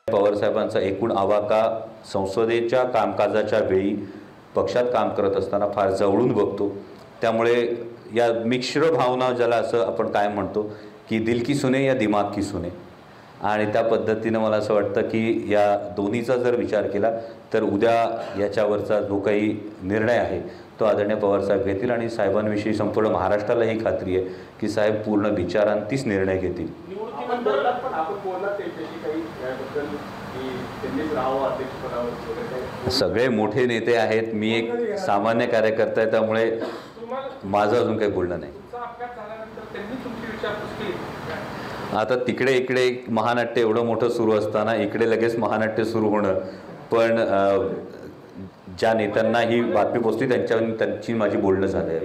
पवारसाहेबांचा एकूण आवाका संसदेच्या कामकाजाच्या वेळी पक्षात काम करत असताना फार जवळून बघतो। त्यामुळे या मिश्र भावना ज्याला असं आपण काय म्हणतो की दिल की सुने या दिमाग की सुने, आणि त्या पद्धतीने मला असं वाटतं की या दोन्हीचा जर विचार केला तर उद्या याच्यावरचा जो काही निर्णय आहे तो आदरणीय पवारसाहेब घेतील आणि साहेबांविषयी संपूर्ण महाराष्ट्राला ही खात्री आहे की साहेब पूर्ण विचारांतीच निर्णय घेतील। सगळे मोठे नेते आहेत, मी एक सामान्य कार्यकर्ता आहे, त्यामुळे माझं अजून काही बोलणं नाही। आता तिकडे इकडे महानाट्य एवढं मोठं सुरू असताना इकडे लगेच महानाट्य सुरू होणं, पण ज्या नेत्यांना ही बातमी पोचली त्यांची माझी बोलणं झालं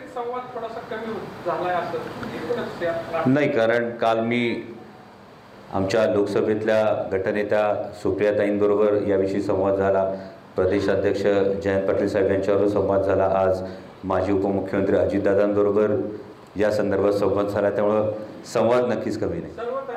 नाही, कारण काल मी आमच्या लोकसभेतल्या गटनेत्या सुप्रियाताईंबरोबर याविषयी संवाद झाला, प्रदेशाध्यक्ष जयंत पाटील साहेब यांच्यावर संवाद झाला, आज माजी उपमुख्यमंत्री अजितदादांबरोबर या संदर्भात संवाद झाला, त्यामुळं संवाद नक्कीच कमी नाही।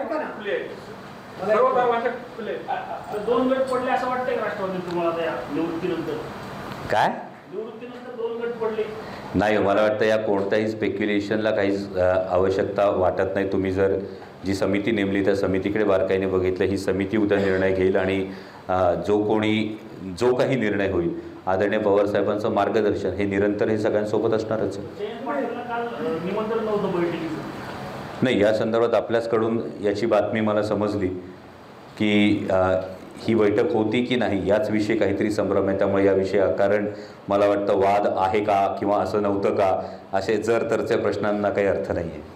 दोन गट पडले असं वाटतंय राष्ट्रवादी तुम्हाला या निवृत्तीनंतर? काय निवृत्तीनंतर दोन गट पडले नाही, मला वाटतं या कोणत्याही स्पेक्युलेशनला काहीच आवश्यकता वाटत नाही। तुम्ही जर जी समिती नेमली त्या समितीकडे बारकाईने बघितलं, ही समिती उद्या निर्णय घेईल आणि जो काही निर्णय होईल आदरणीय पवारसाहेबांचं मार्गदर्शन हे निरंतर हे सगळ्यांसोबत असणारच आहे। नाही, या संदर्भात आपल्याचकडून याची बातमी मला समजली की ही बैठक होती की नाही याच विषयी काहीतरी संभ्रम आहे, त्यामुळे याविषयी कारण मला वाटतं वाद आहे का किंवा असं नव्हतं का असे जर तरच्या प्रश्नांना काही अर्थ नाही आहे।